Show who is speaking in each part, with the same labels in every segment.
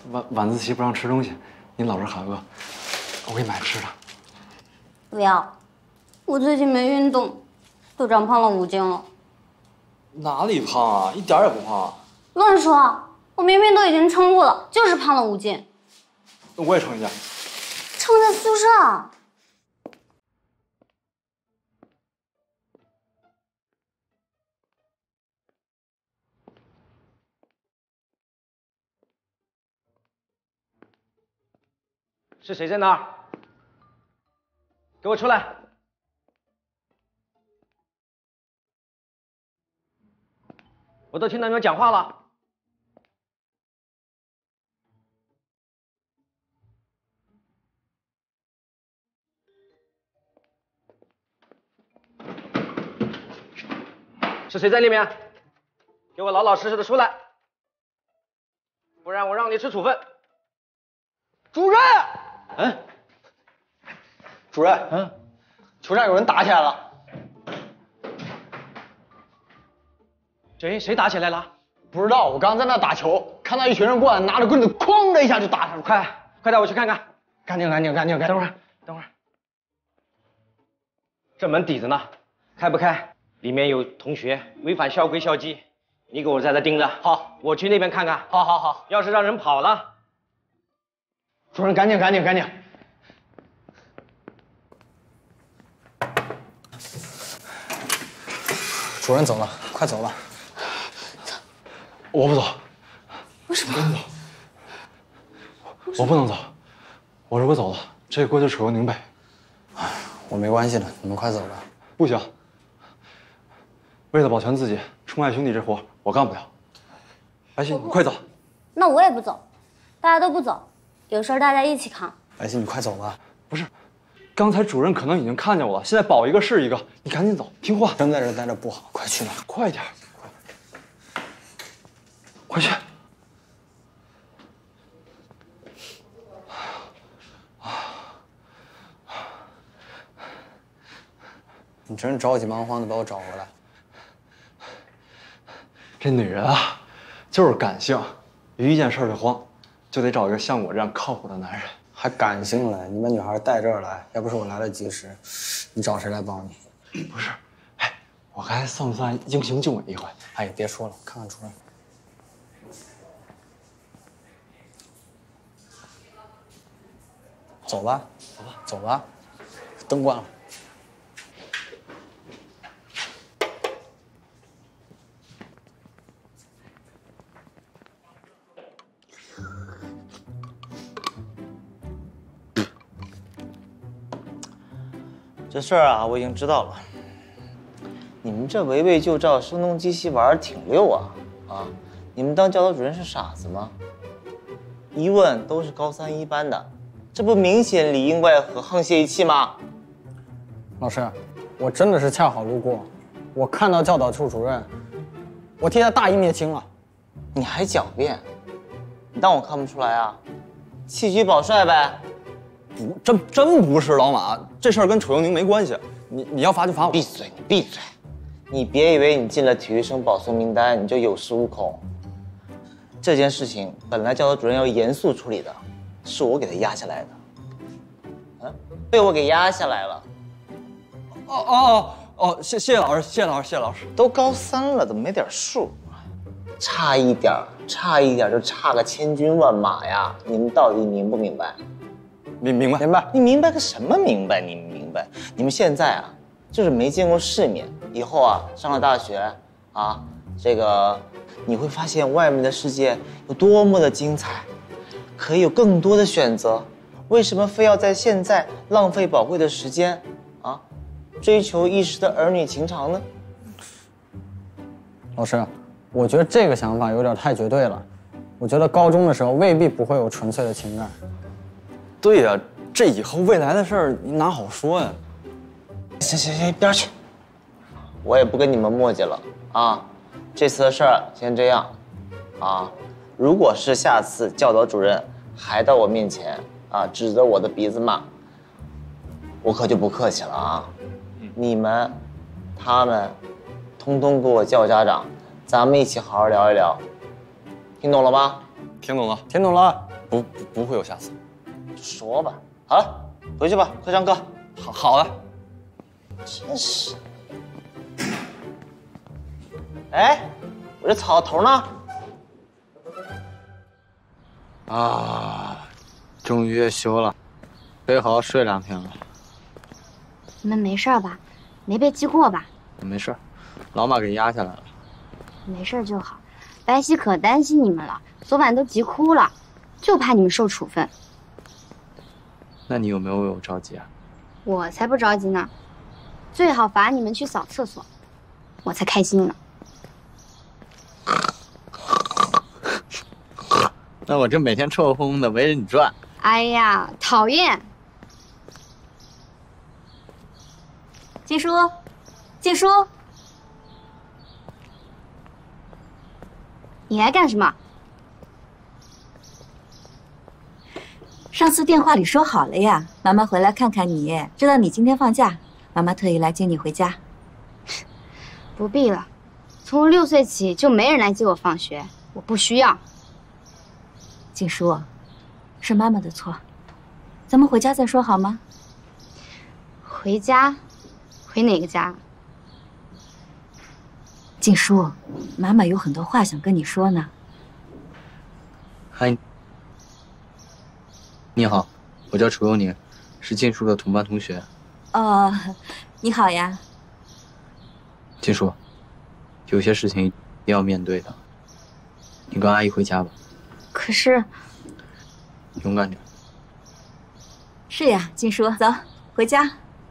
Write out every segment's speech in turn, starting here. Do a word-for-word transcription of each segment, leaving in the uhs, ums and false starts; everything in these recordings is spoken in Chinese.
Speaker 1: 晚晚自习不让吃东西，你老是喊饿，我给你买吃的。
Speaker 2: 不要，我最近没运动，都长胖了五斤了。
Speaker 1: 哪里胖啊？一点也不胖啊！
Speaker 2: 乱说！我明明都已经称过了，就是胖了五斤。
Speaker 1: 那我也称一下。
Speaker 2: 称在宿舍啊。
Speaker 3: 是谁在那儿？给我出来！我都听到你们讲话了。是谁在里面？给我老老实实的出来，不然我让你吃处分。主任。 嗯，
Speaker 4: 主任，嗯，球场有人打起来了。
Speaker 3: 谁谁打起来了？
Speaker 4: 不知道，我刚在那打球，看到一群人过来，拿着棍子，哐的一下就打上去。
Speaker 3: 快，快带我去看看！
Speaker 4: 赶紧，赶紧，赶紧，赶紧！
Speaker 3: 等会儿，等会儿，这门底子呢？开不开？里面有同学违反校规校纪，你给我在这盯着。好，我去那边看看。
Speaker 4: 好，好，好。
Speaker 3: 要是让人跑了。
Speaker 4: 主任，赶紧，赶紧，赶紧！主任走了，快走吧。
Speaker 1: 我不走。
Speaker 2: 为什么？
Speaker 1: 我不能走。我如果走了，这个锅就楚由宁背。
Speaker 4: 哎，我没关系的，你们快走吧。
Speaker 1: 不行。为了保全自己，出卖兄弟这活我干不了。白昕，你快走。
Speaker 2: 那我也不走，大家都不走。 有事大家一起扛。
Speaker 4: 白昕，你快走吧。
Speaker 1: 不是，刚才主任可能已经看见我了，现在保一个是一个，你赶紧走，听话。
Speaker 4: 真在这待着不好，快去吧，
Speaker 1: 快点，快去。
Speaker 4: 你真着急忙慌的把我找回来。
Speaker 1: 这女人啊，就是感性，有一件事就慌。 就得找一个像我这样靠谱的男人，
Speaker 4: 还感性了？你把女孩带这儿来，要不是我来得及时，你找谁来帮你？
Speaker 1: 不是，哎，我该算不算英雄救美一回？
Speaker 4: 哎，别说了，看看主任。走吧，走吧，走吧，灯关了。
Speaker 5: 这事儿啊，我已经知道了。你们这围魏救赵、声东击西玩儿挺溜啊！啊，你们当教导主任是傻子吗？一问都是高三一班的，这不明显里应外合、沆瀣一气吗？
Speaker 4: 老师，我真的是恰好路过，我看到教导处主任，我替他大义灭亲了。
Speaker 5: 你还狡辩？你当我看不出来啊？弃车保帅呗。
Speaker 1: 不，真真不是老马，这事儿跟楚由宁没关系。你你要罚就罚我。
Speaker 5: 闭嘴！你闭嘴！你别以为你进了体育生保送名单你就有恃无恐。这件事情本来教导主任要严肃处理的，是我给他压下来的。嗯，被我给压下来了。
Speaker 1: 哦哦哦哦，谢谢老师，谢老师，谢老师。
Speaker 5: 都高三了，怎么没点数？差一点，差一点就差个千军万马呀！你们到底明不明白？
Speaker 1: 明明白
Speaker 5: 明白，你明白个什么明白？你明白？你们现在啊，就是没见过世面。以后啊，上了大学啊，这个你会发现外面的世界有多么的精彩，可以有更多的选择。为什么非要在现在浪费宝贵的时间啊，追求一时的儿女情长呢？
Speaker 4: 老师，我觉得这个想法有点太绝对了。我觉得高中的时候未必不会有纯粹的情感。
Speaker 1: 对呀、啊，这以后未来的事儿你哪好说呀？
Speaker 5: 行行行，边去！我也不跟你们磨叽了啊！这次的事儿先这样啊。如果是下次教导主任还到我面前啊，指着我的鼻子骂，我可就不客气了啊！你们、他们，通通给我叫家长，咱们一起好好聊一聊，听懂了吗？
Speaker 1: 听懂了，
Speaker 4: 听懂了。
Speaker 1: 不不不会有下次。
Speaker 5: 说吧，好了，回去吧，快上课。
Speaker 1: 好好的。
Speaker 5: 真是。哎，我这草头呢？
Speaker 6: 啊，终于月休了，可以好好睡两天了。
Speaker 2: 你们没事吧？没被记过吧？
Speaker 6: 没事，老马给压下来了。
Speaker 2: 没事就好。白皙可担心你们了，昨晚都急哭了，就怕你们受处分。
Speaker 6: 那你有没有为我着急啊？
Speaker 2: 我才不着急呢，最好罚你们去扫厕所，我才开心呢。
Speaker 6: 那我这每天臭烘烘的围着你转。
Speaker 2: 哎呀，讨厌！
Speaker 7: 静书，静书，
Speaker 2: 你来干什么？
Speaker 7: 上次电话里说好了呀，妈妈回来看看你，知道你今天放假，妈妈特意来接你回家。
Speaker 2: 不必了，从六岁起就没人来接我放学，我不需要。
Speaker 7: 静书，是妈妈的错，咱们回家再说好吗？
Speaker 2: 回家？回哪个家？
Speaker 7: 静书，妈妈有很多话想跟你说呢。
Speaker 6: 嗨，你好，我叫楚佑宁，是静书的同班同学。
Speaker 7: 哦，你好呀。
Speaker 6: 静书，有些事情一定要面对的，你跟阿姨回家吧。
Speaker 2: 可是，
Speaker 6: 勇敢点。
Speaker 7: 是呀，静书，走，回家。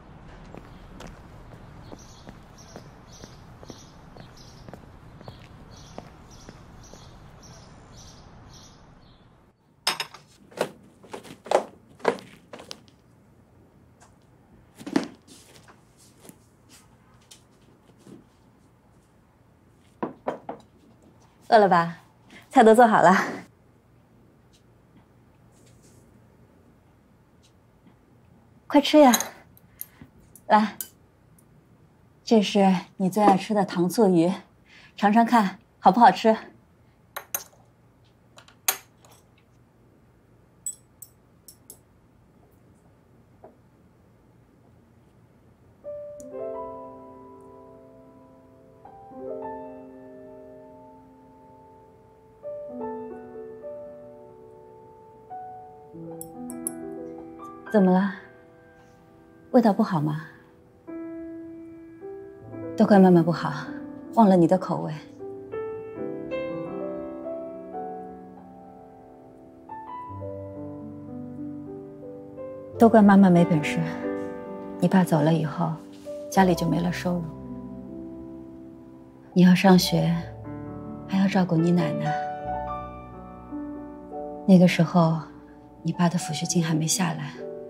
Speaker 7: 饿了吧？菜都做好了。快吃呀！来，这是你最爱吃的糖醋鱼，尝尝看好不好吃。怎么了？味道不好吗？都怪妈妈不好，忘了你的口味。都怪妈妈没本事。你爸走了以后，家里就没了收入。你要上学，还要照顾你奶奶。那个时候，你爸的抚恤金还没下来。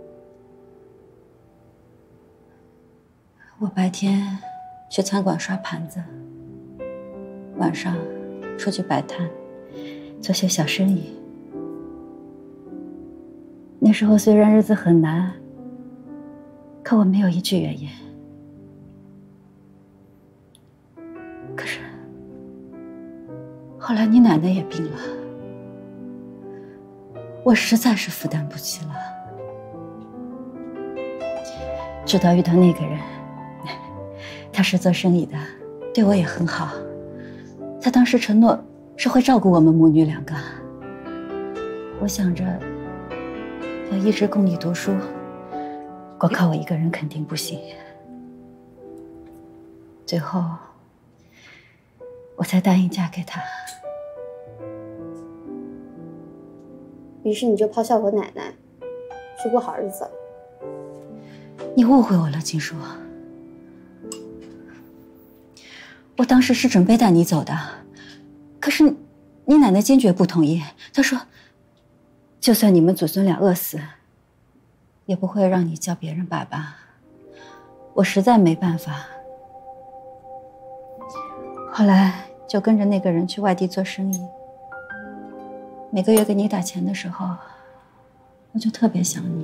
Speaker 7: 我白天去餐馆刷盘子，晚上出去摆摊，做些小生意。那时候虽然日子很难，可我没有一句怨言。可是后来你奶奶也病了，我实在是负担不起了。直到遇到那个人。他是做生意的，对我也很好。他当时承诺是会照顾我们母女两个。我想着要一直供你读书，光靠我一个人肯定不行。最后，我才答应嫁给他。
Speaker 2: 于是你就抛下我奶奶，去过好日子了。
Speaker 7: 你误会我了，金叔。我当时是准备带你走的，可是你奶奶坚决不同意。她说，就算你们祖孙俩饿死，也不会让你叫别人爸爸。我实在没办法，后来就跟着那个人去外地做生意。每个月给你打钱的时候，我就特别想你。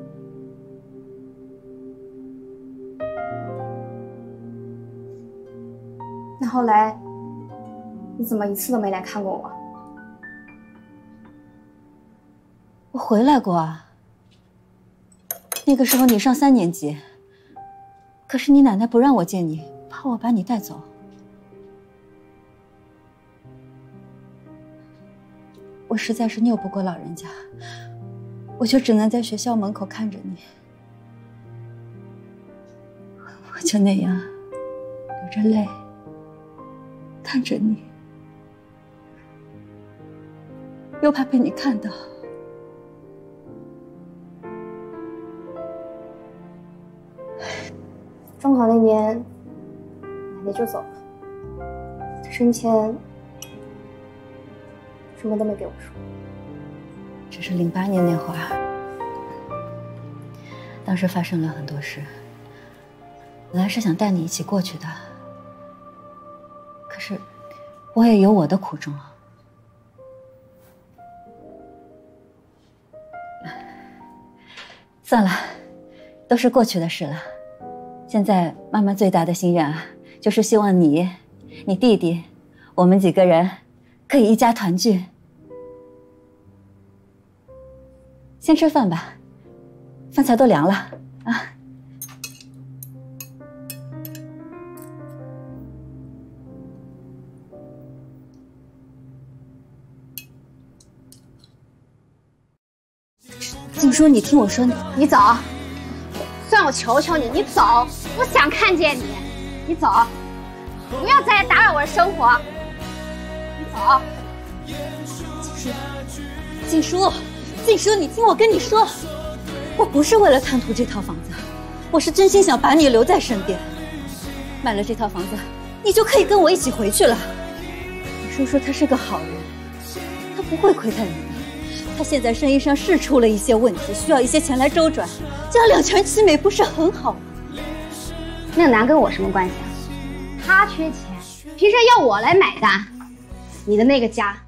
Speaker 2: 那后来，你怎么一次都没来看过我？
Speaker 7: 回来过啊。那个时候你上三年级，可是你奶奶不让我见你，怕我把你带走。我实在是拗不过老人家，我就只能在学校门口看着你。我就那样流着泪看着你，又怕被你看到。
Speaker 2: 中考那年，奶奶就走了。她生前什么都没给我说。
Speaker 7: 这是零八年那会儿，当时发生了很多事。本来是想带你一起过去的，可是我也有我的苦衷啊。算了，都是过去的事了。现在妈妈最大的心愿啊，就是希望你、你弟弟，我们几个人可以一家团聚。先吃饭吧，饭菜都凉了啊。静书，你听我说，
Speaker 2: 你走。算我求求你，你走，不想看见你，你走，不要再来打扰我的生活，你走。
Speaker 7: 静书，静书，你听我跟你说，我不是为了贪图这套房子，我是真心想把你留在身边。买了这套房子，你就可以跟我一起回去了。你叔叔他是个好人，他不会亏待你。他现在生意上是出了一些问题，需要一些钱来周转，这样两全其美不是很好吗？
Speaker 2: 那个男跟我什么关系啊？他缺钱，凭什么要我来买单？你的那个家